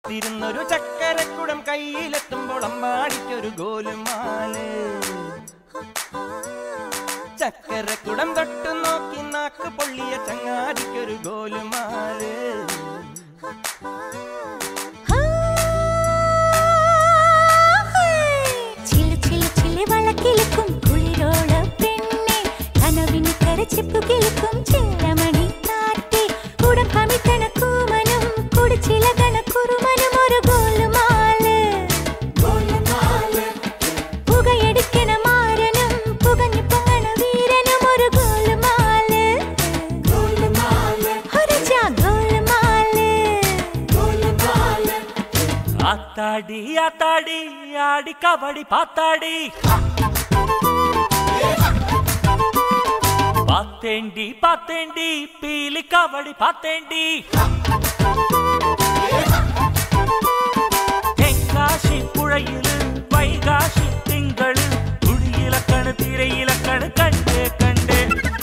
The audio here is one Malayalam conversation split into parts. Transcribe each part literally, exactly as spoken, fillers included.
കാത്തിരുന്നൊരു ചക്കരക്കുടം കയ്യിലെത്തുമ്പോൾ അമ്മാടിക്കൊരു ഗോലുമാല്. ചക്കരക്കുടം തൊട്ടു നോക്കി നാക്ക് പൊള്ളിയ ചങ്ങാടിക്കൊരു ഗോലുമാല്. വളക്കിലുക്കും കുളിരോള പെണ്ണെ കനവിന് കരച്ചിപ്പു കിളുക്കും ചെല്ലമണി കാറ്റി കൂട കമിത്തണ കൂമനും കുടിച്ചില കണക്കുറുമനും ഒരു ഗോലുമാല്. പുകയടിക്കണ മാരനും പുകഞ്ഞു പൊങ്ങണ വീരനും ഒരു ഗോലുമാല്. ഒരു ചാ ഗോലുമാല്. ആത്താടി ആത്താടി ആടി കബടി പാത്താടി പാത്തേണ്ടി പാത്തേണ്ടി പീലി കബടി പാത്തേണ്ടി തെങ്കാശി പുഴയില് വൈകാശി തിങ്കള് തുടിയിലക്കണ് തിരയിലക്കണ് കണ്ടേ കണ്ടേ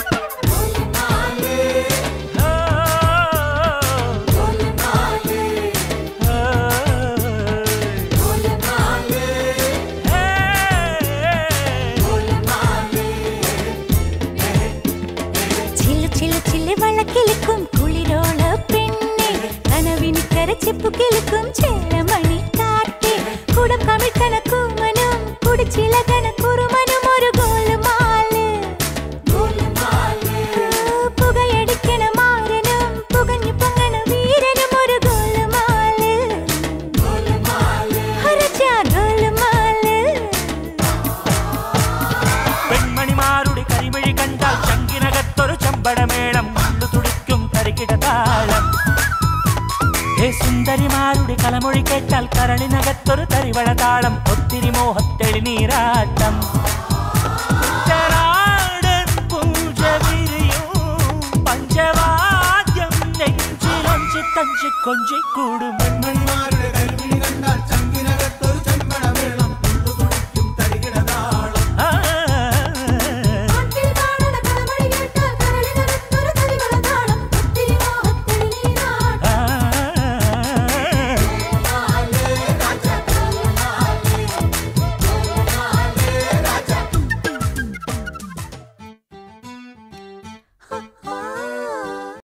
വളക്കിലുക്കും കുളിരോള പെണ്ണെ കനവിന് കരച്ചിപ്പു കിളുക്കും ചെല്ലമണി കാറ്റി കുടം കമിഴ്ത്തണ കൂമനും കുടിച്ചില കണക്കുറുമനും ഒരു ഗോലുമാല്. പുകയടിക്കണ മാരനും പുകഞ്ഞു പൊങ്ങണ വീരനും ഒരു ഗോലുമാല്. ഒരു ചാ ഗോലുമാല്. പെൺമണിമാരുടെ കരിമിഴി കണ്ടാൽ ചങ്കിനകത്തൊരു ചമ്പടമേളം തുടിക്കും തരികിടതാളം. സുന്ദരിമാരുടെ കലമൊഴി കേട്ടാൽ കരളിനകത്തൊരു തരിവള താളം. ഒത്തിരി മോഹത്തെളി നീരാട്ടം പൂജ വിരിയും പഞ്ചവാദ്യം നെഞ്ചിലൊഞ്ചി തഞ്ചി കൊഞ്ചി കൂടും.